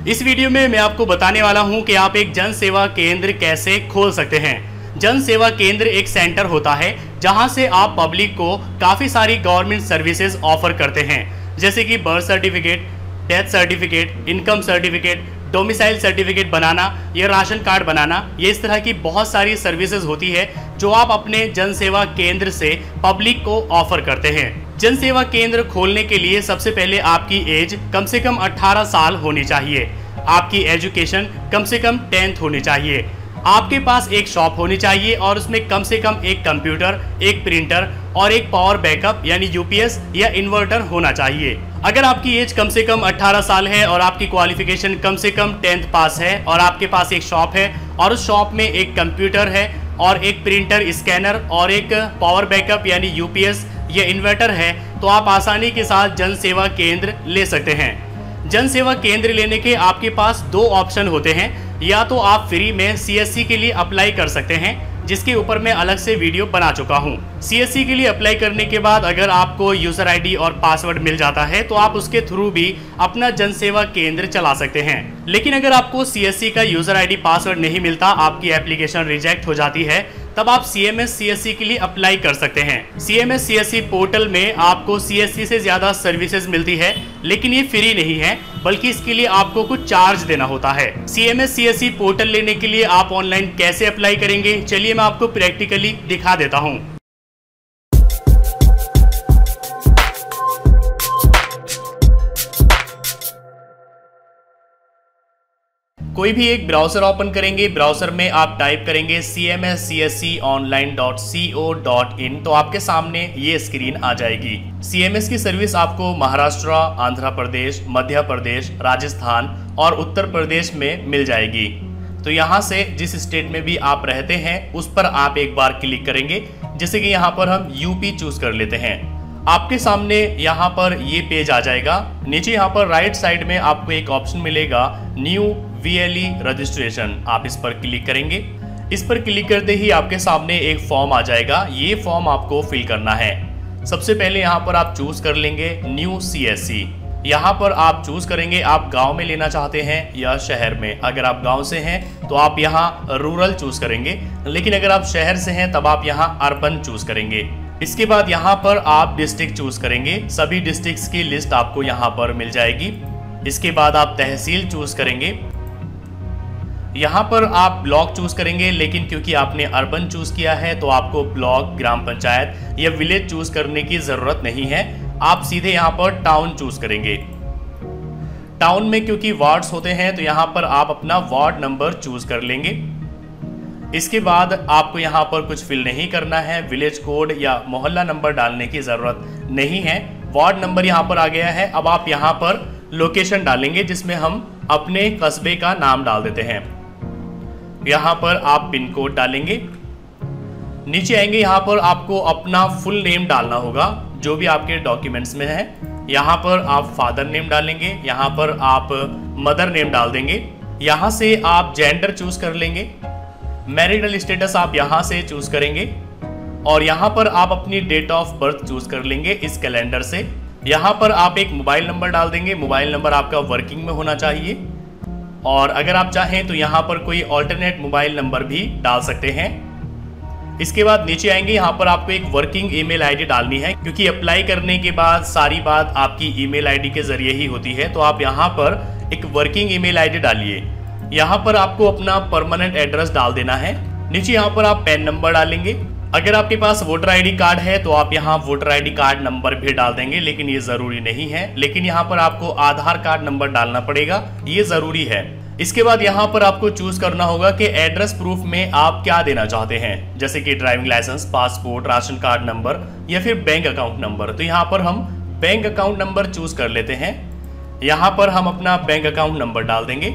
इस वीडियो में मैं आपको बताने वाला हूं कि आप एक जन सेवा केंद्र कैसे खोल सकते हैं। जन सेवा केंद्र एक सेंटर होता है जहां से आप पब्लिक को काफ़ी सारी गवर्नमेंट सर्विसेज ऑफर करते हैं, जैसे कि birth certificate, death certificate, income certificate, domicile certificate बनाना या राशन कार्ड बनाना। ये इस तरह की बहुत सारी सर्विसेज होती है जो आप अपने जन सेवा केंद्र से पब्लिक को ऑफर करते हैं। जन सेवा केंद्र खोलने के लिए सबसे पहले आपकी एज कम से कम 18 साल होनी चाहिए। आपकी एजुकेशन कम से कम 10th होनी चाहिए। आपके पास एक शॉप होनी चाहिए और उसमें कम से कम एक कंप्यूटर, एक प्रिंटर और एक पावर बैकअप यानी यूपीएस या इन्वर्टर होना चाहिए। अगर आपकी एज कम से कम 18 साल है और आपकी क्वालिफिकेशन कम से कम 10th पास है और आपके पास एक शॉप है और उस शॉप में एक कंप्यूटर है और एक प्रिंटर, स्कैनर और एक पावर बैकअप यानी यूपीएस या इन्वर्टर है, तो आप आसानी के साथ जन सेवा केंद्र ले सकते हैं। जन सेवा केंद्र लेने के आपके पास दो ऑप्शन होते हैं। या तो आप फ्री में सीएससी के लिए अप्लाई कर सकते हैं, जिसके ऊपर मैं अलग से वीडियो बना चुका हूं। सीएससी के लिए अप्लाई करने के बाद अगर आपको यूजर आईडी और पासवर्ड मिल जाता है तो आप उसके थ्रू भी अपना जन सेवा केंद्र चला सकते हैं। लेकिन अगर आपको सीएससी का यूजर आईडी पासवर्ड नहीं मिलता, आपकी एप्लीकेशन रिजेक्ट हो जाती है, तब आप सीएमएस सीएससी के लिए अप्लाई कर सकते हैं। सीएमएस सीएससी पोर्टल में आपको सीएससी से ज्यादा सर्विसेज मिलती है, लेकिन ये फ्री नहीं है, बल्कि इसके लिए आपको कुछ चार्ज देना होता है। सीएमएस सीएससी पोर्टल लेने के लिए आप ऑनलाइन कैसे अप्लाई करेंगे, चलिए मैं आपको प्रैक्टिकली दिखा देता हूँ। कोई भी एक ब्राउजर ओपन करेंगे, ब्राउजर में आप टाइप करेंगे cmscsonline.co.in, तो आपके सामने ये स्क्रीन आ जाएगी। सीएमएस की सर्विस आपको महाराष्ट्र, आंध्र प्रदेश, मध्य प्रदेश, राजस्थान और उत्तर प्रदेश में मिल जाएगी। तो यहाँ से जिस स्टेट में भी आप रहते हैं उस पर आप एक बार क्लिक करेंगे। जैसे कि यहाँ पर हम यूपी चूज कर लेते हैं। आपके सामने यहाँ पर ये पेज आ जाएगा। नीचे यहाँ पर राइट साइड में आपको एक ऑप्शन मिलेगा न्यू वीएलई रजिस्ट्रेशन, आप इस पर क्लिक करेंगे। इस पर क्लिक करते ही आपके सामने एक फॉर्म आ जाएगा। ये फॉर्म आपको फिल करना है। सबसे पहले यहाँ पर आप चूज कर लेंगे न्यू सीएससी। यहाँ पर आप चूज करेंगे आप गांव में लेना चाहते हैं या शहर में। अगर आप गांव से हैं तो आप यहाँ रूरल चूज करेंगे, लेकिन अगर आप शहर से हैं तब आप यहाँ अर्बन चूज करेंगे। इसके बाद यहाँ पर आप डिस्ट्रिक्ट चूज करेंगे। सभी डिस्ट्रिक्ट्स की लिस्ट आपको यहाँ पर मिल जाएगी। इसके बाद आप तहसील चूज करेंगे। यहाँ पर आप ब्लॉक चूज करेंगे, लेकिन क्योंकि आपने अर्बन चूज किया है तो आपको ब्लॉक, ग्राम पंचायत या विलेज चूज करने की जरूरत नहीं है। आप सीधे यहाँ पर टाउन चूज करेंगे। टाउन में क्योंकि वार्ड्स होते हैं तो यहाँ पर आप अपना वार्ड नंबर चूज कर लेंगे। इसके बाद आपको यहाँ पर कुछ फिल नहीं करना है। विलेज कोड या मोहल्ला नंबर डालने की जरूरत नहीं है। वार्ड नंबर यहाँ पर आ गया है। अब आप यहाँ पर लोकेशन डालेंगे, जिसमें हम अपने कस्बे का नाम डाल देते हैं। यहाँ पर आप पिन कोड डालेंगे। नीचे आएंगे, यहाँ पर आपको अपना फुल नेम डालना होगा जो भी आपके डॉक्यूमेंट्स में है। यहाँ पर आप फादर नेम डालेंगे, यहाँ पर आप मदर नेम डाल देंगे। यहाँ से आप जेंडर चूज कर लेंगे। मैरिटल स्टेटस आप यहाँ से चूज करेंगे और यहाँ पर आप अपनी डेट ऑफ बर्थ चूज कर लेंगे इस कैलेंडर से। यहाँ पर आप एक मोबाइल नंबर डाल देंगे। मोबाइल नंबर आपका वर्किंग में होना चाहिए और अगर आप चाहें तो यहाँ पर कोई ऑल्टरनेट मोबाइल नंबर भी डाल सकते हैं। इसके बाद नीचे आएंगे, यहाँ पर आपको एक वर्किंग ईमेल आईडी डालनी है, क्योंकि अप्लाई करने के बाद सारी बात आपकी ईमेल आईडी के जरिए ही होती है। तो आप यहाँ पर एक वर्किंग ईमेल आईडी डालिए। यहाँ पर आपको अपना परमानेंट एड्रेस डाल देना है। नीचे यहाँ पर आप पैन नंबर डालेंगे। अगर आपके पास वोटर आईडी कार्ड है तो आप यहाँ वोटर आईडी कार्ड नंबर भी डाल देंगे, लेकिन ये जरूरी नहीं है। लेकिन यहाँ पर आपको आधार कार्ड नंबर डालना पड़ेगा, ये जरूरी है। इसके बाद यहाँ पर आपको चूज करना होगा कि एड्रेस प्रूफ में आप क्या देना चाहते हैं, जैसे कि driving license, passport, ration card number या फिर बैंक अकाउंट नंबर। तो यहाँ पर हम बैंक अकाउंट नंबर चूज कर लेते हैं। यहाँ पर हम अपना बैंक अकाउंट नंबर डाल देंगे।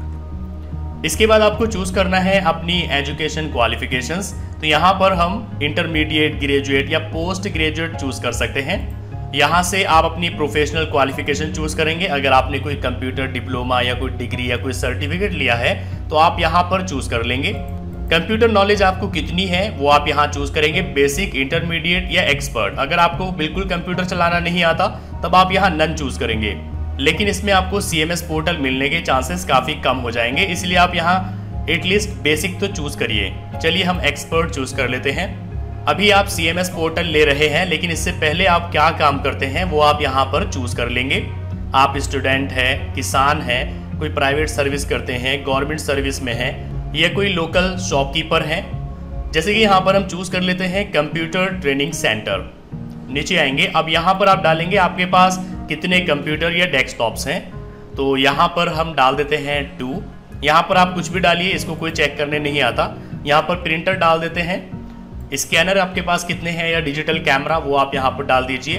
इसके बाद आपको चूज करना है अपनी एजुकेशन क्वालिफिकेशंस। तो यहाँ पर हम इंटरमीडिएट, ग्रेजुएट या पोस्ट ग्रेजुएट चूज कर सकते हैं। यहाँ से आप अपनी प्रोफेशनल क्वालिफिकेशन चूज करेंगे। अगर आपने कोई कंप्यूटर डिप्लोमा या कोई डिग्री या कोई सर्टिफिकेट लिया है तो आप यहाँ पर चूज कर लेंगे। कंप्यूटर नॉलेज आपको कितनी है वो आप यहाँ चूज करेंगे, बेसिक, इंटरमीडिएट या एक्सपर्ट। अगर आपको बिल्कुल कंप्यूटर चलाना नहीं आता तब आप यहाँ नन चूज करेंगे। लेकिन इसमें आपको CMS पोर्टल मिलने के चांसेस काफ़ी कम हो जाएंगे, इसलिए आप यहाँ एटलीस्ट बेसिक तो चूज़ करिए। चलिए हम एक्सपर्ट चूज़ कर लेते हैं। अभी आप CMS पोर्टल ले रहे हैं, लेकिन इससे पहले आप क्या काम करते हैं वो आप यहाँ पर चूज़ कर लेंगे। आप स्टूडेंट हैं, किसान हैं, कोई प्राइवेट सर्विस करते हैं, गवर्नमेंट सर्विस में हैं, या कोई लोकल शॉपकीपर हैं। जैसे कि यहाँ पर हम चूज़ कर लेते हैं कंप्यूटर ट्रेनिंग सेंटर। नीचे आएंगे, अब यहाँ पर आप डालेंगे आपके पास कितने कंप्यूटर या डेस्कटॉप्स हैं। तो यहाँ पर हम डाल देते हैं 2। यहाँ पर आप कुछ भी डालिए, इसको कोई चेक करने नहीं आता। यहाँ पर प्रिंटर डाल देते हैं। स्कैनर आपके पास कितने हैं या डिजिटल कैमरा, वो आप यहाँ पर डाल दीजिए।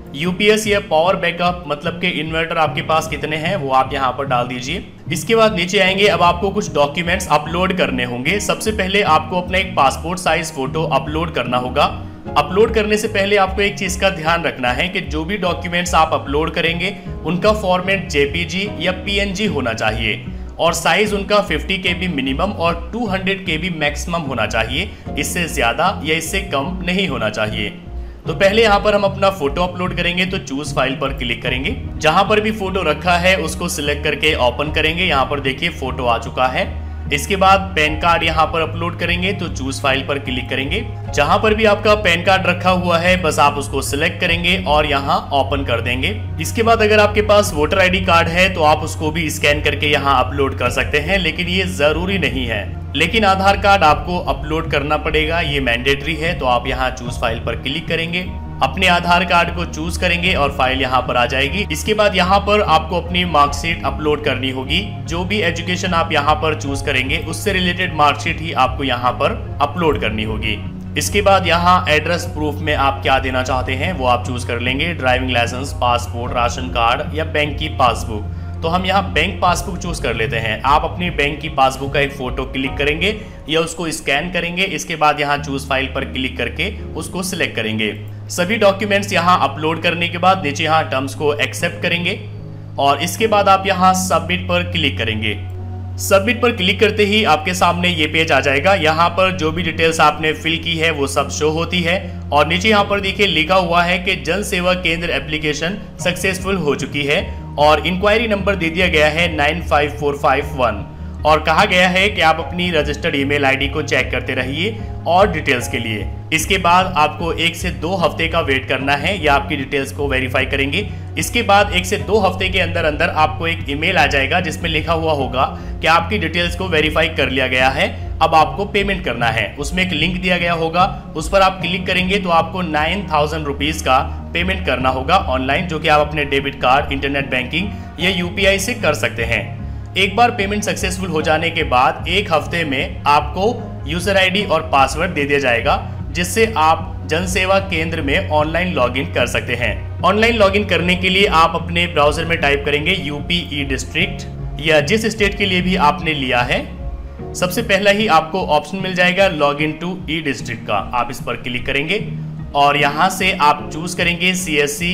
UPS या पावर बैकअप मतलब के इन्वर्टर आपके पास कितने हैं वो आप यहाँ पर डाल दीजिए। इसके बाद नीचे आएंगे, अब आपको कुछ डॉक्यूमेंट्स अपलोड करने होंगे। सबसे पहले आपको अपना एक पासपोर्ट साइज फोटो अपलोड करना होगा। अपलोड करने से पहले आपको एक चीज का ध्यान रखना है कि जो भी डॉक्यूमेंट्स आप अपलोड करेंगे उनका फॉर्मेट JPG या PNG होना चाहिए और साइज उनका 50 KB मिनिमम और 200 KB मैक्सिमम होना चाहिए। इससे ज्यादा या इससे कम नहीं होना चाहिए। तो पहले यहाँ पर हम अपना फोटो अपलोड करेंगे, तो चूज फाइल पर क्लिक करेंगे। जहां पर भी फोटो रखा है उसको सिलेक्ट करके ओपन करेंगे। यहाँ पर देखिए फोटो आ चुका है। इसके बाद पैन कार्ड यहाँ पर अपलोड करेंगे, तो चूज फाइल पर क्लिक करेंगे। जहां पर भी आपका पैन कार्ड रखा हुआ है बस आप उसको सिलेक्ट करेंगे और यहाँ ओपन कर देंगे। इसके बाद अगर आपके पास वोटर ID कार्ड है तो आप उसको भी स्कैन करके यहाँ अपलोड कर सकते हैं, लेकिन ये जरूरी नहीं है। लेकिन आधार कार्ड आपको अपलोड करना पड़ेगा, ये मैंडेटरी है। तो आप यहाँ चूज फाइल पर क्लिक करेंगे, अपने आधार कार्ड को चूज करेंगे और फाइल यहाँ पर आ जाएगी। इसके बाद यहाँ पर आपको अपनी मार्कशीट अपलोड करनी होगी। जो भी एजुकेशन आप यहाँ पर चूज करेंगे उससे रिलेटेड मार्कशीट ही आपको यहाँ पर अपलोड करनी होगी। इसके बाद यहाँ एड्रेस प्रूफ में आप क्या देना चाहते हैं वो आप चूज कर लेंगे। Driving license, passport, ration card या बैंक की पासबुक। तो हम यहाँ बैंक पासबुक चूज कर लेते हैं। आप अपनी बैंक की पासबुक का एक फोटो क्लिक करेंगे या उसको स्कैन करेंगे। इसके बाद यहाँ चूज फाइल पर क्लिक करके उसको सिलेक्ट करेंगे। सभी डॉक्यूमेंट्स यहाँ अपलोड करने के बाद नीचे यहाँ टर्म्स को एक्सेप्ट करेंगे और इसके बाद आप यहाँ सबमिट पर क्लिक करेंगे। सबमिट पर क्लिक करते ही आपके सामने ये पेज आ जाएगा। यहाँ पर जो भी डिटेल्स आपने फिल की है वो सब शो होती है और नीचे यहाँ पर देखिए लिखा हुआ है कि जन सेवा केंद्र एप्लीकेशन सक्सेसफुल हो चुकी है और इंक्वायरी नंबर दे दिया गया है 95451 और कहा गया है कि आप अपनी रजिस्टर्ड ईमेल आईडी को चेक करते रहिए और डिटेल्स के लिए। इसके बाद आपको 1 से 2 हफ्ते का वेट करना है या आपकी डिटेल्स को वेरीफाई करेंगे। इसके बाद 1 से 2 हफ्ते के अंदर अंदर आपको एक ईमेल आ जाएगा जिसमें लिखा हुआ होगा कि आपकी डिटेल्स को वेरीफाई कर लिया गया है, अब आपको पेमेंट करना है। उसमें एक लिंक दिया गया होगा, उस पर आप क्लिक करेंगे तो आपको 9000 रुपीज का पेमेंट करना होगा ऑनलाइन, जो कि आप अपने डेबिट कार्ड, इंटरनेट बैंकिंग या UPI से कर सकते हैं। एक बार पेमेंट सक्सेसफुल हो जाने के बाद 1 हफ्ते में आपको यूजर ID और पासवर्ड दे दिया जाएगा, जिससे आप जन सेवा केंद्र में ऑनलाइन लॉगिन कर सकते हैं। ऑनलाइन लॉगिन करने के लिए आप अपने ब्राउजर में टाइप करेंगे UP E-डिस्ट्रिक्ट या जिस स्टेट के लिए भी आपने लिया है। सबसे पहला ही आपको ऑप्शन मिल जाएगा लॉगिन टू E-डिस्ट्रिक्ट का। आप इस पर क्लिक करेंगे और यहाँ से आप चूज करेंगे CSC।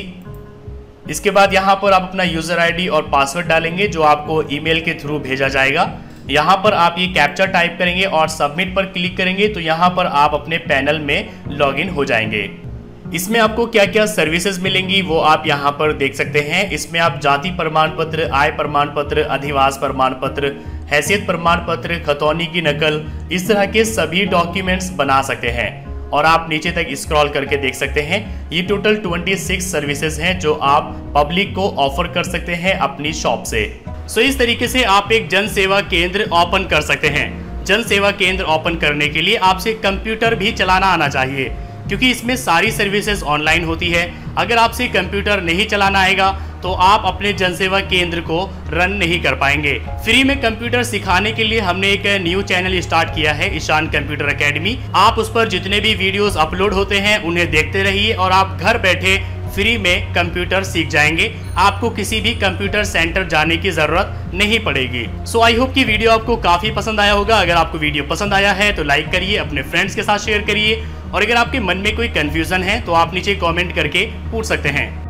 इसके बाद यहाँ पर आप अपना यूजर ID और पासवर्ड डालेंगे जो आपको ईमेल के थ्रू भेजा जाएगा। यहाँ पर आप ये कैप्चा टाइप करेंगे और सबमिट पर क्लिक करेंगे तो यहाँ पर आप अपने पैनल में लॉगिन हो जाएंगे। इसमें आपको क्या क्या सर्विसेज मिलेंगी वो आप यहाँ पर देख सकते हैं। इसमें आप जाति प्रमाण पत्र, आय प्रमाण पत्र, अधिवास प्रमाण पत्र, हैसियत प्रमाण पत्र, खतौनी की नकल, इस तरह के सभी डॉक्यूमेंट्स बना सकते हैं। और आप नीचे तक स्क्रॉल करके देख सकते हैं ये टोटल 26 सर्विसेज हैं जो आप पब्लिक को ऑफर कर सकते हैं अपनी शॉप से। सो इस तरीके से आप एक जन सेवा केंद्र ओपन कर सकते हैं। जन सेवा केंद्र ओपन करने के लिए आपसे कंप्यूटर भी चलाना आना चाहिए, क्योंकि इसमें सारी सर्विसेज ऑनलाइन होती है। अगर आपसे कंप्यूटर नहीं चलाना आएगा तो आप अपने जन सेवा केंद्र को रन नहीं कर पाएंगे। फ्री में कंप्यूटर सिखाने के लिए हमने एक न्यू चैनल स्टार्ट किया है, ईशान कंप्यूटर एकेडमी। आप उस पर जितने भी वीडियोस अपलोड होते हैं उन्हें देखते रहिए और आप घर बैठे फ्री में कंप्यूटर सीख जाएंगे। आपको किसी भी कंप्यूटर सेंटर जाने की जरूरत नहीं पड़ेगी। सो आई होप कि वीडियो आपको काफी पसंद आया होगा। अगर आपको वीडियो पसंद आया है तो लाइक करिए, अपने फ्रेंड्स के साथ शेयर करिए और अगर आपके मन में कोई कंफ्यूजन है तो आप नीचे कमेंट करके पूछ सकते हैं।